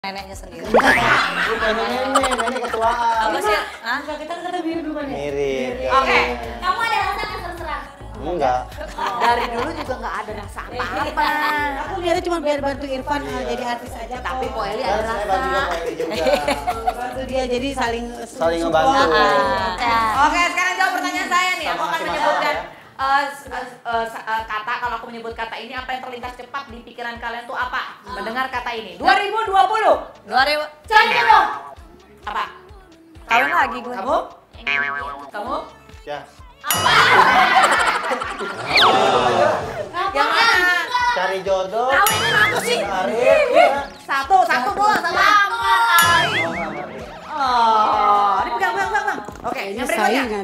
Neneknya sendiri. Bukan nenek ketuaan. Apa sih? Hah? Kita mirip bukan ya? Mirip. Oke. Kamu ada rasa nggak terserah? Enggak. Dari dulu juga nggak ada rasa apa-apa. Aku lihatnya cuma biar bantu Irfan jadi artis aja. Tapi Po Eli Kan ada saya rasa. juga Pak Eli juga. Bantu dia jadi saling ngebantu. Oke, sekarang jawab pertanyaan saya nih. Aku akan Masih menyebutkan masalah kata. Kalau aku menyebut kata ini, apa yang terlintas cepat di pikiran kalian tuh apa? Mendengar kata ini. 2020. 2000. Cari dulu. Apa? Kawin lagi gue. Kamu? Kamu? Ya. Yang mana? Cari jodoh. Kawinin aku sih. Karir. Ya. Satu dulu. Lamar. Oh, ini pegang. Oke, yang berikutnya. saingan.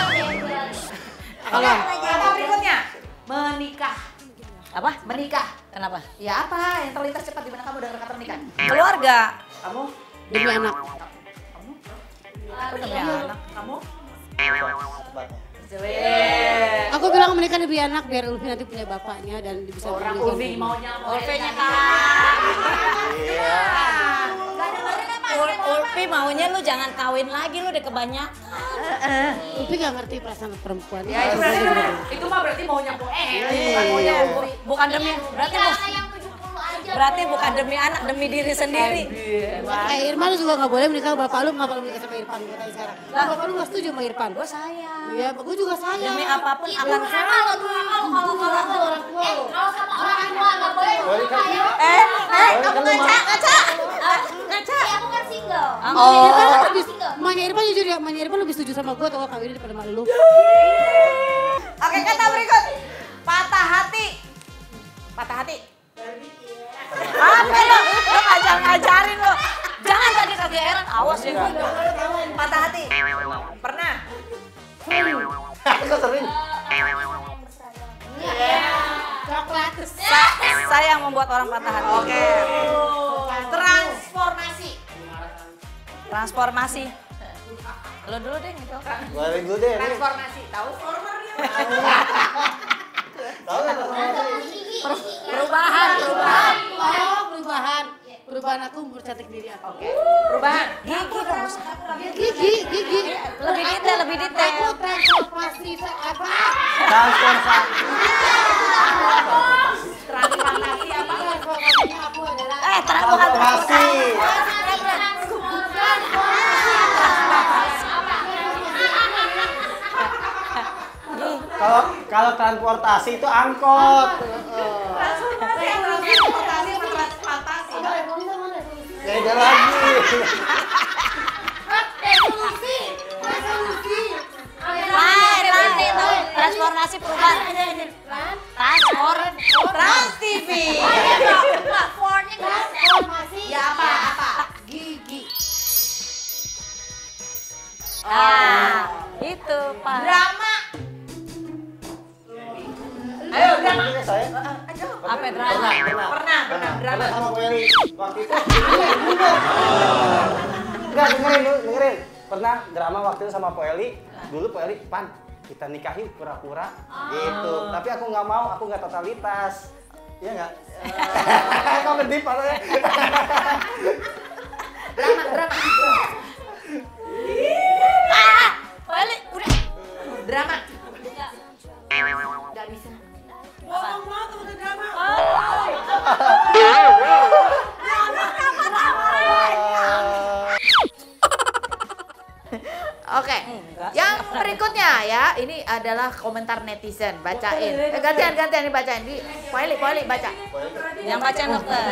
Oke, kata berikutnya. Menikah. Apa? Menikah. Kenapa? Ya apa yang terlintas cepat di benak kamu dengan kata menikah? Keluarga. Kamu? demi anak. Kamu? Aku demi anak. Kamu? Tepatnya. Aku bilang menikah demi anak biar Ulfi nanti punya bapaknya dan bisa Orang belikan Ulfi rumah. maunya Ulfi-nya Iya. Ulfi maunya lu jangan kawin lagi, lu udah kebanyakan. Ulfi gak ngerti perasaan perempuan. Ya itu mah berarti maunya Po Eli, bukan maunya Ulfi. Bukan demi, berarti bukan demi anak, demi diri sendiri. Irfan juga gak boleh menikah sama bapak lu, gak boleh menikah sama Irfan gue tanya sekarang. Lah bapak lu gak setuju sama Irfan? Gue sayang. Iya, gue juga sayang. Demi apapun akan Kalau orang tua. kalau sama orang tua nggak boleh Kamu kamu ngaca. Aku kan single. Irfan lebih, mamanya Irfan jujur ya, mamanya Irfan lebih setuju sama gue atau kawin daripada sama lu. Oke, kata berikut. Patah hati. Patah hati. Apa lo? Lo ngajarin lo. Jangan tadi kegeeran, awas ya. Patah hati. Pernah? Aku sering. Coklat. Saya yang membuat orang patah hati. Oke. Transformasi. Transformasi. Lo dulu deh gitu. Boleh dulu deh. Ini. Transformasi. Tahu former dia? Tahu nggak Perubahan. Oh, perubahan aku mempercantik diri aku. Oke. Perubahan. Gigi dong. Gigi. Lebih detail. Aku transformasi apa? Transformasi. Transformasi apa? Transformasinya aku adalah Transformasi. Kalau transportasi itu angkot. Transformasi sama transplantasi. Beda lagi. Transformasi perubahan. Trans TV. Ya apa? gigi. Itu Pak. Drama. Ayo drama. Ini saya. Apa drama? Pernah drama. Sama Bu Eli. Waktu itu. Enggak, dengerin. Pernah drama waktu itu sama Po Eli. Dulu Po Eli, Pan, kita nikahin pura-pura gitu. Tapi aku nggak mau, aku nggak totalitas. Iya nggak? Kok ngedip ya? Drama. Balik udah. Drama. Gak bisa. Oke, yang berikutnya ya, ini adalah komentar netizen, bacain. Gantian nih bacain. Di Po Eli baca. Yang baca dokter.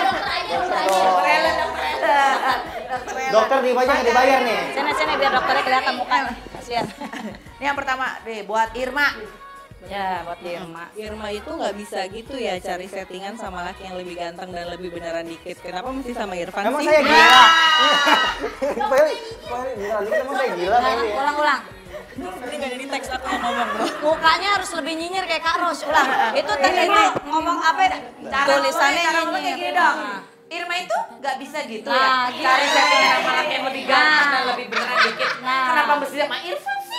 Dokter dibayar nggak dibayar nih? Sini biar dokternya kelihatan mukanya. Kasihan. Ini yang pertama deh buat Irma. Ya, buat Irma. Irma itu nggak bisa gitu ya cari settingan sama laki yang lebih ganteng dan lebih beneran dikit. Kenapa mesti sama Irfan Emang sih? saya gila? Po Eli beneran dikit, emang saya gila Pak Eli? Ulang. Ini nggak jadi teks aku yang ngomong bro. Mukanya harus lebih nyinyir kayak Kak Ros. Ulang. Itu tadi itu ngomong apa? Tulisannya Cara ngomong kayak gini dong. Irma itu nggak bisa gitu ya. Nah, gitu. Cari settingan sama laki yang lebih ganteng dan lebih beneran dikit. Nah. Kenapa mesti sama Irfan sih?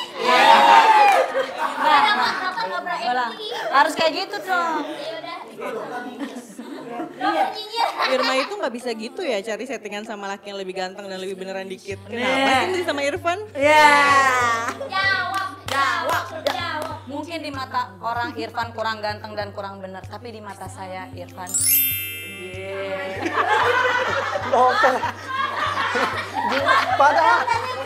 Ulang. Harus kayak gitu dong. Irma itu nggak bisa gitu ya cari settingan sama laki yang lebih ganteng dan lebih beneran dikit. Kenapa sih mesti sama Irfan? Jawab. Mungkin di mata orang Irfan kurang ganteng dan kurang bener, tapi di mata saya Irfan. Dokter. Padahal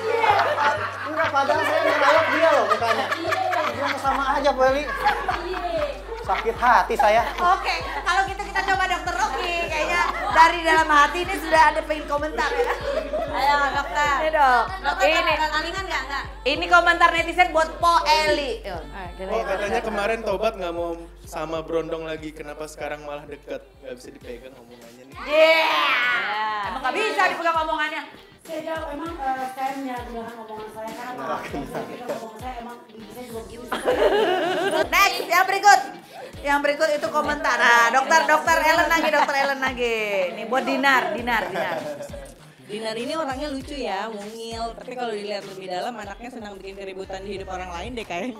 saya ngerawat dia loh mukanya. Dia sama aja Bu Eli. Sakit hati saya. Oke, kalau gitu kita coba Dokter Rocky. Kayaknya dari dalam hati ini sudah ada pengen komentar ya. Ayo dokter. Ini dok. Dokter Ini alingan nggak? ini komentar netizen buat Po Eli. Oh katanya kemarin tobat nggak mau sama Brondong lagi, kenapa sekarang malah deket? Nggak bisa dipegang omongannya nih. Emang nggak bisa dipegang omongannya. Saya jawab, emang saya menyalahgunakan omongan saya karena omongan saya emang bisa juga begitu. Next, yang berikut itu komentar. Nah, dokter Ellen lagi. Nih buat Dinar. Dinar ini orangnya lucu ya, mungil. Tapi kalau dilihat lebih dalam, anaknya senang bikin keributan di hidup orang lain deh kayaknya.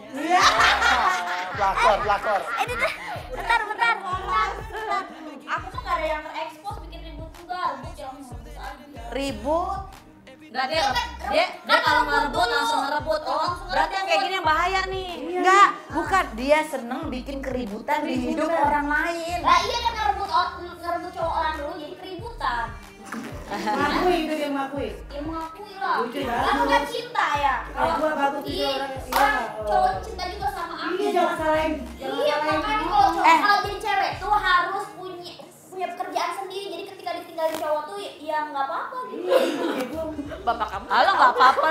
Pelakor. Bentar. Aku tuh gak ada yang terekspos bikin ribut juga. Ribut yang bagus aja. Ribut. Nah, dia kalau ngerebut langsung ngerebut. Oh, berarti yang kayak gini yang bahaya nih. Enggak, bukan. Dia seneng bikin keributan di hidup orang lain. Lah iya kan ngerebut cowok orang dulu jadi keributan. Mengakui itu dia mengakui. Ya mengakui lah. Lucu ya. Lah bukan cinta ya. Gua bagus juga Iya, orang. orang cowok cinta juga sama aku. Iya jangan salahin. Iya, makanya kalau cowok kalau jadi cewek tuh harus punya pekerjaan sendiri. Jadi ketika ditinggalin cowok tuh ya nggak apa-apa gitu. Bapak kamu. Halo nggak apa-apa.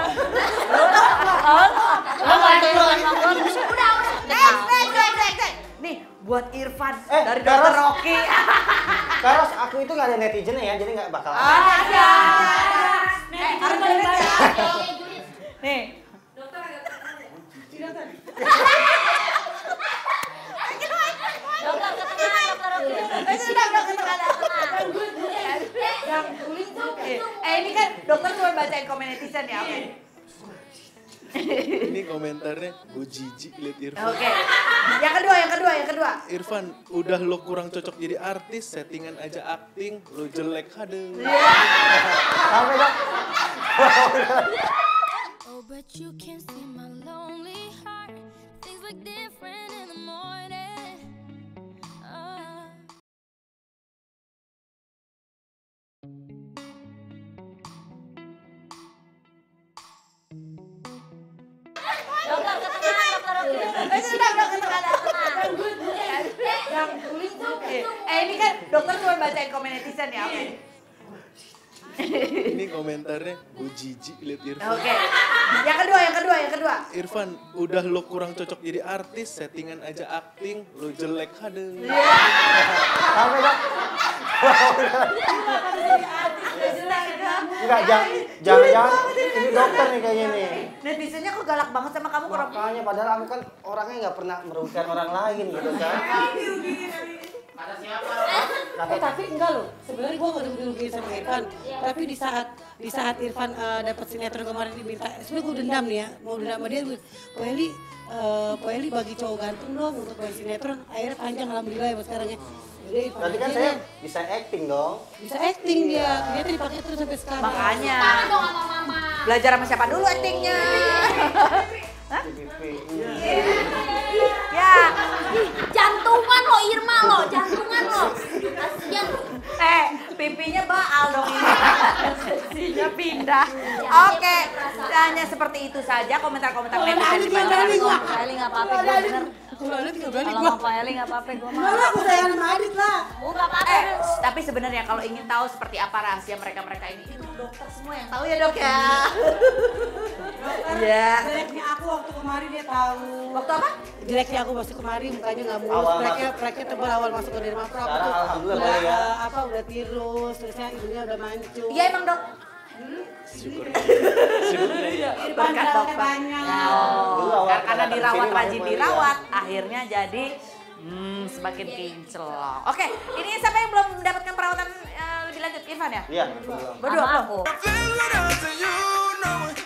Udah. Next. Nih buat Irfan dari Karos. Dokter Rocky. Karos, aku itu nggak ada netizen ya, jadi nggak bakal. Ada. Harus balik ya. Nih. Dokter ke tengah. Yang kulit tuh. Ini kan dokter cuma bacain komen netizen ya. Oke. Ini komentarnya, gue jijik liat Irfan. Oke. Yang kedua. Irfan, udah lo kurang cocok jadi artis, settingan aja akting, lo jelek hadeng. Sampai dok. Oh, but you can see my lonely heart. Things look different in the morning. Dokter ke tengah. Yang kulit tuh. Ini kan dokter cuma bacain komen netizen ya. Oke. Ini komentarnya, gue jijik liat Irfan. Oke. Yang kedua. Irfan, udah lo kurang cocok jadi artis, settingan aja akting, lo jelek hadeng. Sampai dok. Enggak, jangan. Ini dokter nih kayaknya nih. Netizennya kok galak banget sama kamu kurang. Makanya padahal aku kan orangnya nggak pernah merugikan orang lain gitu kan. Tapi enggak loh. Sebenarnya gua nggak dirugiin sama Irfan. Tapi di saat Irfan dapat sinetron kemarin diminta, sebenarnya gua dendam nih ya. Mau dendam sama dia, Po Eli bagi cowok ganteng dong untuk main sinetron. Akhirnya panjang alhamdulillah ya sekarang ya. Jadi Irfan Berarti kan aja saya deh. bisa acting dong. Bisa acting dia tuh dipakai terus sampai sekarang. Makanya. Tangan dong sama mama. Belajar sama siapa dulu aktingnya? Ya. Jantungan lo Irma lo, jantungan lo. Kasian. Pipinya baal dong ini. Sesinya pindah. Oke, hanya seperti itu saja komentar-komentar netizen di Majalah. Pak Eli nggak apa-apa, gue bener. Kalau ada 3 berani Kalau gua. sama Pak Eli nggak apa-apa, gue Enggak lah, aku sayang sama Adit lah. Oh nggak apa-apa. Tapi sebenarnya kalau ingin tahu seperti apa rahasia mereka ini, itu dokter semua yang tahu ya dok ya. Iya. Jeleknya aku waktu kemarin dia tahu. Waktu apa? Jeleknya aku waktu kemarin mukanya nggak mulus, Awal pleknya tebal awal masuk ke Derma Pro. Sekarang alhamdulillah boleh ya. Udah tirus, terusnya hidungnya udah mancung. Iya emang dok. Syukur. Berkat dokter. banyak. Karena dirawat rajin dirawat, akhirnya jadi semakin kinclong. Oke, ini siapa yang belum mendapatkan perawatan lebih lanjut? Irfan ya? Iya, belum. Berdua Sama belum? aku.